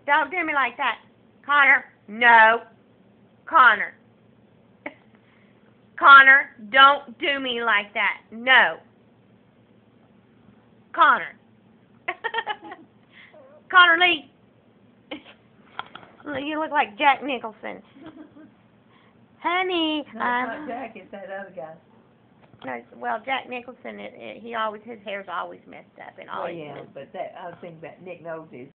Don't do me like that. Connor, no. Connor. Connor, don't do me like that. No. Connor. Connor Lee. You look like Jack Nicholson. Honey, No, it's not Jack, it's that other guy. no, well, Jack Nicholson, his hair's always messed up and Well, always yeah, but that, I was thinking about Nick Nolte.